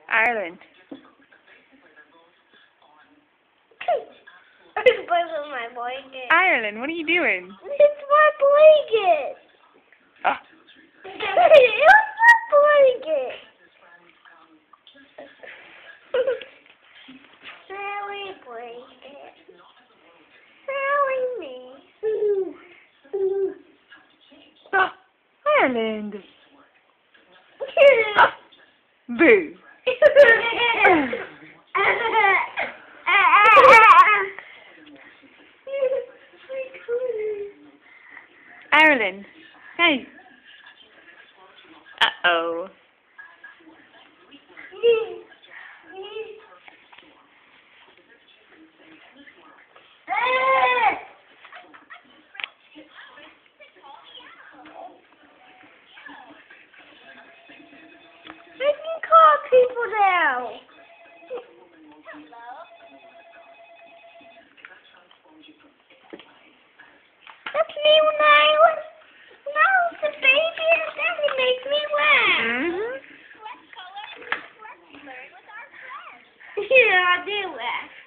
Ireland. It's on my blanket. Ireland, what are you doing? It's my blanket. Ah. It's my blanket. Silly blanket. Silly me. Ah, Ireland. Ah, boo. Ireland. Hey. Uh-oh. I can call people now. That's me when I was a baby, and that would make me laugh. Mm-hmm. Yeah, I do laugh.